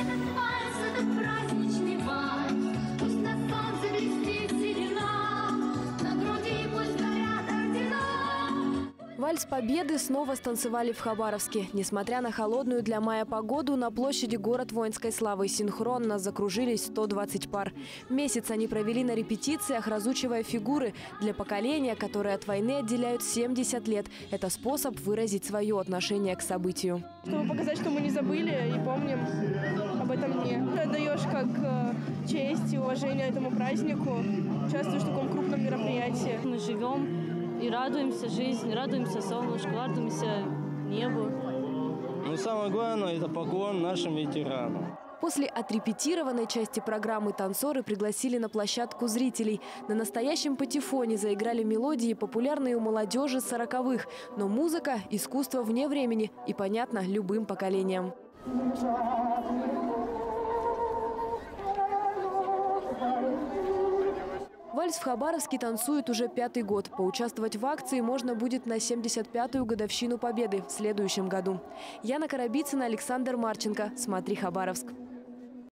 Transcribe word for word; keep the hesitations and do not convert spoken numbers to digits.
Вальс Победы снова станцевали в Хабаровске. Несмотря на холодную для мая погоду, на площади «Город воинской славы» синхронно закружились сто двадцать пар. Месяц они провели на репетициях, разучивая фигуры для поколения, которое от войны отделяют семьдесят лет. Это способ выразить свое отношение к событию. Чтобы показать, что мы не забыли и помним об этом дне. Ты отдаешь как честь и уважение этому празднику, участвуешь в таком крупном мероприятии. Мы живем и радуемся жизни, радуемся солнышку, радуемся небу. Но самое главное – это поклон нашим ветеранам. После отрепетированной части программы танцоры пригласили на площадку зрителей. На настоящем патефоне заиграли мелодии, популярные у молодежи сороковых. Но музыка – искусство вне времени и понятно любым поколениям. Вальс в Хабаровске танцует уже пятый год. Поучаствовать в акции можно будет на семьдесят пятую годовщину Победы в следующем году. Яна Карабицына, Александр Марченко. Смотри, Хабаровск.